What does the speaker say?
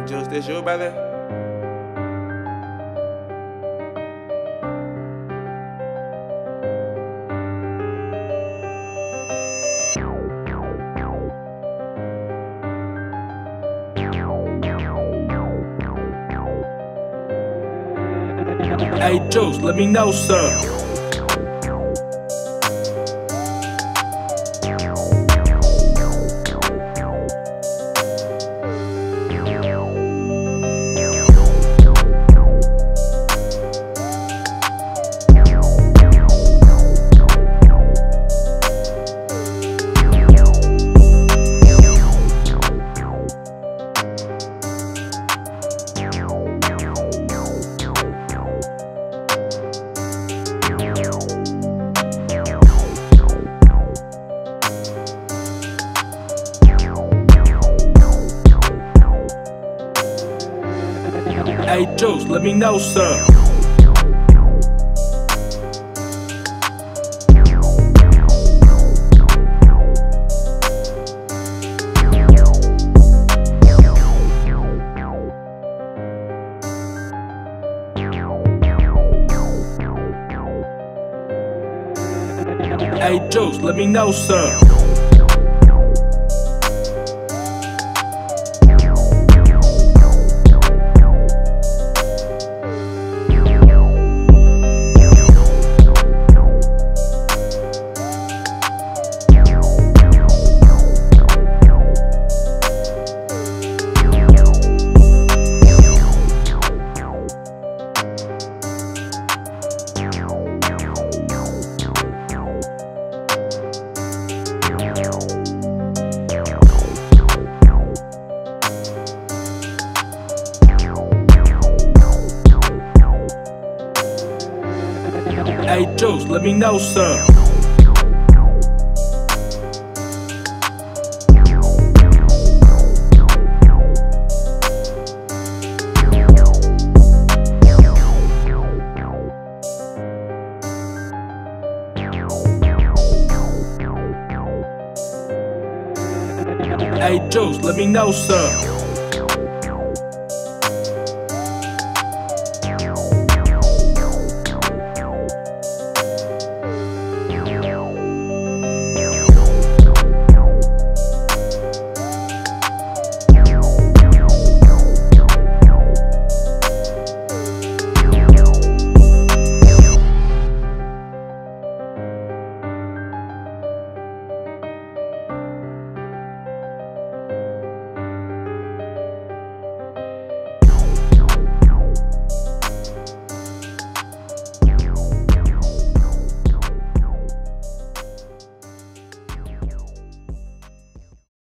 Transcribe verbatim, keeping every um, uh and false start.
Juice, this you, brother? Hey Juice, let me know, sir. Hey Juice, let me know, sir. Hey Juice, let me know, sir. Hey Juice, let me know, sir. Hey Juice, let me know, sir.